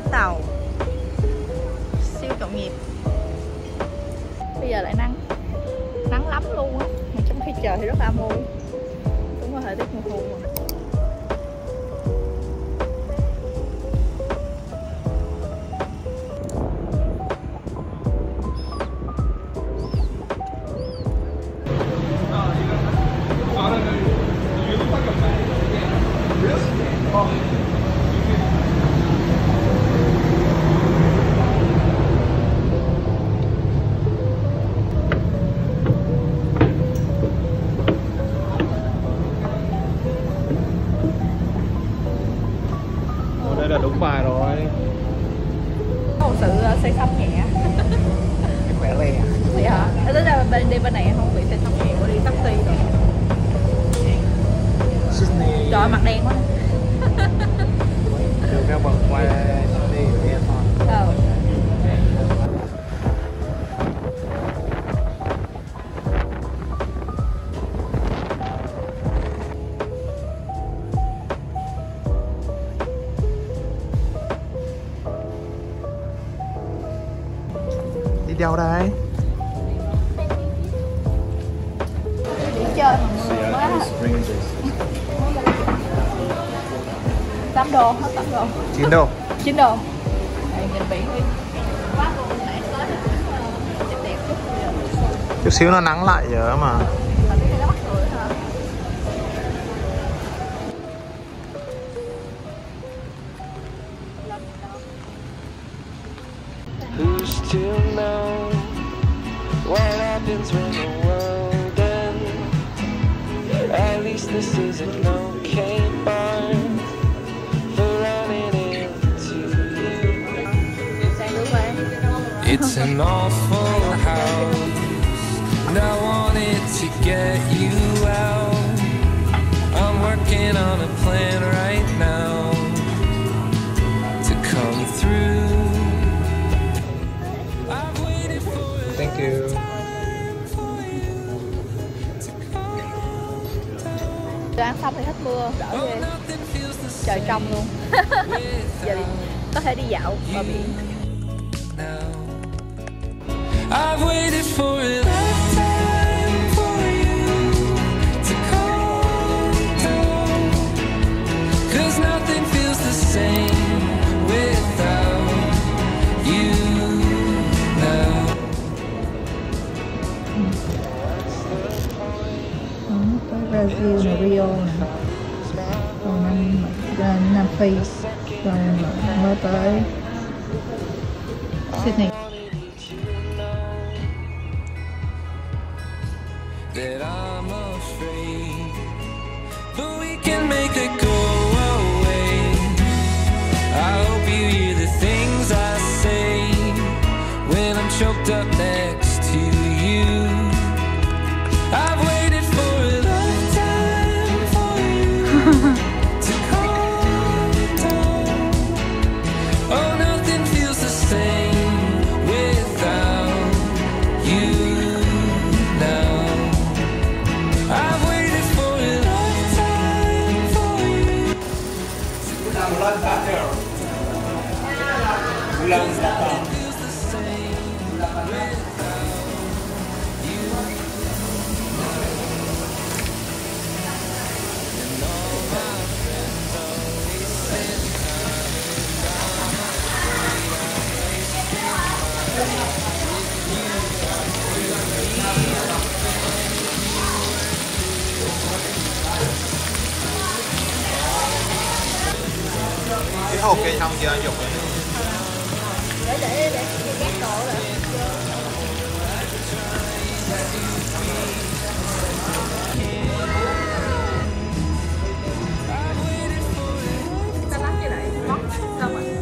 tàu siêu nhộn nhịp. Bây giờ lại nắng, nắng lắm luôn á, mà trong khi trời thì rất là âm u. Đúng là thời tiết mùa thu rồi. Đây là đúng bài rồi. Có một sự say sóng nhẹ. Khỏe lè. Vậy hả? Thế tính ra đi bên này không bị say sóng nhẹ, của đi taxi rồi. Sydney. Trời ơi, mặt đen quá. Từ Melbourne qua Sydney nghe thôi. Đi đâu đây? Đi chơi mà mưa quá. 8 đô, hết 8 đô. 9 đô. 9 đô. Đây, nhìn biển đi. Quá luôn, nãy tới đẹp đẹp chút rồi. Chút xíu nó nắng lại giờ mà. Mà cái này nó mắc cười hả? Who's to know what happens when the world ends? At least this isn't no cane barn for running into you. It's an awful house, and I wanted to get you out. I'm working on a plan right now to come through. Thank you. Tôi ăn xong thì hết mưa, đỡ ghê. Trời trong luôn. Giờ thì có thể đi dạo bờ biển. I've waited for a lifetime for you to come down, 'cause nothing feels the same without you now. Tới Brazil này, Rio này, còn Nam Phi, rồi mới tới Sydney. That I'm afraid, but we can make it go away. I hope you hear the things I say when I'm choked up next to you. I've waited for a lifetime for you to calm down. Oh, nothing feels the same without you now. I've waited for a lifetime for you. Feels the same without you. And all my friends always said Cái hộp cây thông chưa anh Dục? Để gác đồ rồi. Ta lắm như vậy, móc xong rồi.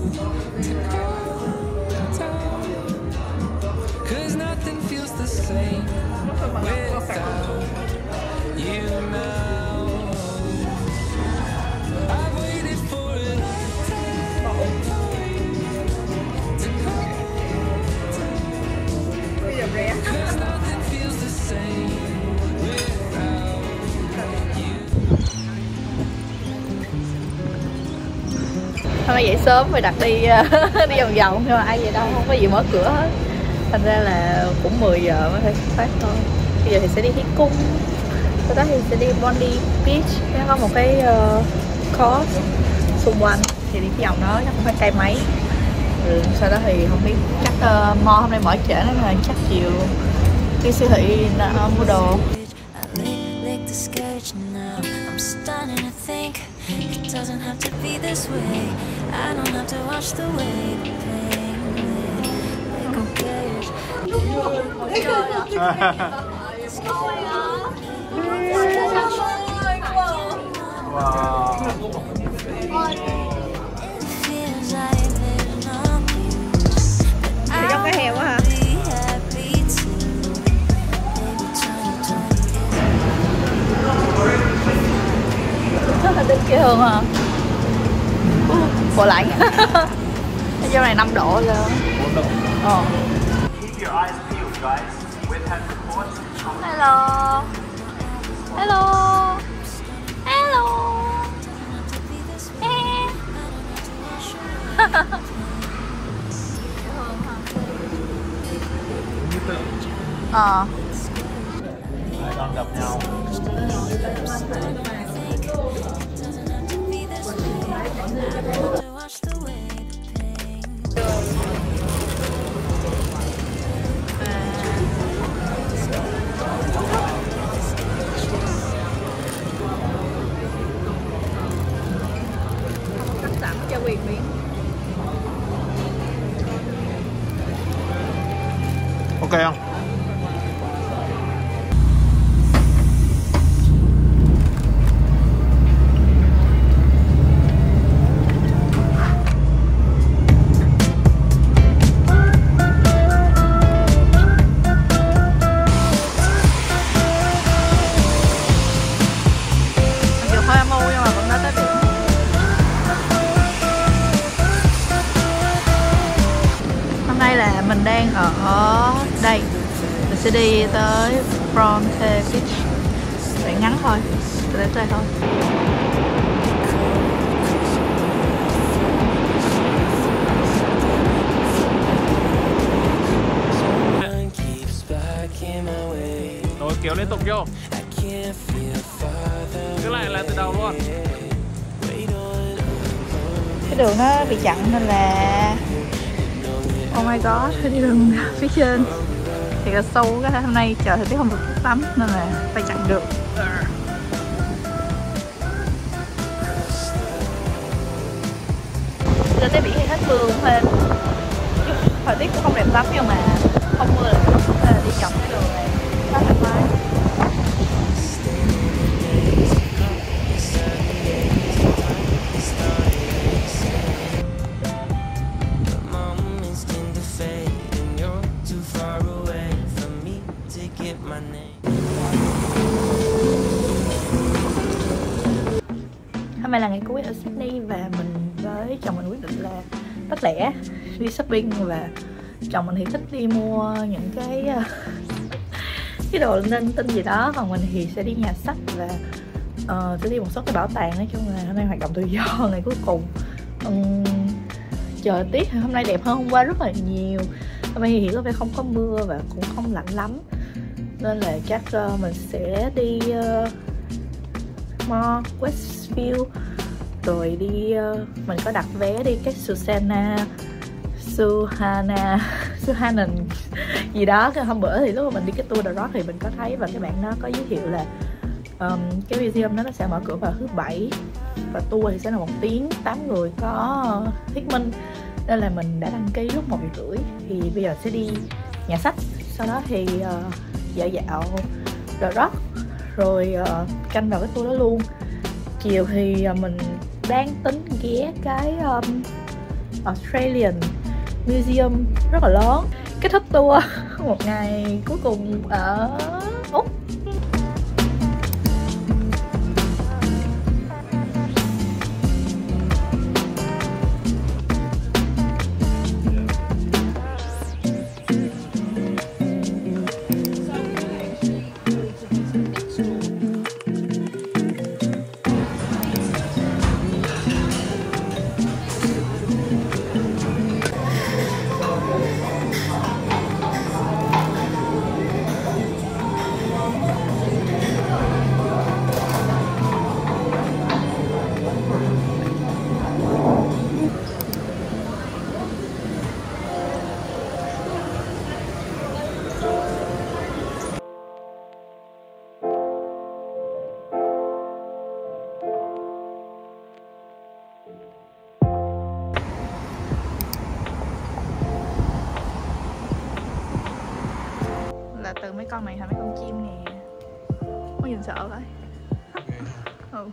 'cause nothing feels the same without you now. I've waited for a lifetime for you to come Hôm nay dậy sớm phải đặt đi đi vòng vòng, nhưng mà ai vậy đâu, không có gì mở cửa hết. Thành ra là cũng 10 giờ mới phải xuất phát thôi. Bây giờ thì sẽ đi Thí Cung, sau đó thì sẽ đi Bondi Beach. Nó có một cái course xung quanh, thì đi cái vòng đó chắc cũng phải cây mấy. Sau đó thì không biết, chắc Mo hôm nay mở trễ nên là chắc chiều đi siêu thị mua đồ. Giống cái heo quá hả? Rất là thích dễ thương hả? Bộ lạnh. Cái chỗ này 5 độ rồi. 4 độ. Hello. Hello. Hello. Hai con gặp nhau. Cắt sẵn cho quyền miếng. Ok không? Mình đang ở đây, mình sẽ đi tới Bronte Beach, đoạn ngắn thôi, từ đây tới đây thôi. Rồi kéo liên tục vô. Cứ lại là từ đầu luôn. Cái đường nó bị chặn nên là oh my god, phải đi đường phía trên. Thì là sâu cái hôm nay trời thời tiết không được tốt lắm nên là phải chặn được. Giờ tới biển thì hết mưa cũng hên. Thời tiết cũng không đẹp lắm nhưng mà không mưa là tốt, nên là đi dọc cái đường này khá thoải mái. Hôm nay là ngày cuối ở Sydney và mình với chồng mình quyết định là tất lẻ đi shopping, và chồng mình thì thích đi mua những cái đồ linh tinh gì đó, còn mình thì sẽ đi nhà sách và sẽ đi một số cái bảo tàng. Nói chung là hôm nay hoạt động tự do ngày cuối cùng. Trời tiết hôm nay đẹp hơn hôm qua rất là nhiều. Hôm nay thì có vẻ không có mưa và cũng không lạnh lắm, nên là chắc mình sẽ đi Mall Westview rồi đi mình có đặt vé đi cái Suhanan gì đó. Cái hôm bữa thì lúc mà mình đi cái tour The Rock thì mình có thấy, và cái bạn đó có giới thiệu là cái museum đó nó sẽ mở cửa vào thứ Bảy và tour thì sẽ là 1 tiếng 8 người có thuyết minh, nên là mình đã đăng ký lúc 1:30. Thì bây giờ sẽ đi nhà sách, sau đó thì dạo The Rock rồi canh vào cái tour đó luôn. Chiều thì mình đang tính ghé cái Australian Museum rất là lớn. Kết thúc tour một ngày cuối cùng ở Úc. con này thành mấy con chim nè. Có nhìn sợ vậy. Ừ.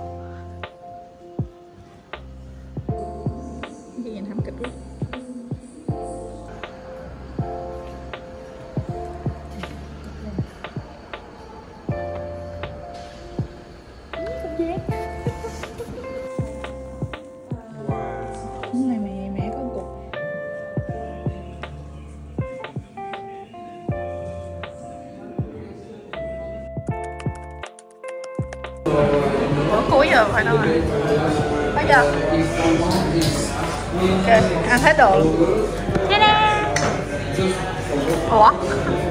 Cái nhìn thảm kịch quá. Này mẹ có cục. Bữa cuối giờ phải đâu rồi. Bây giờ. Ok, ăn hết đồ. Ủa?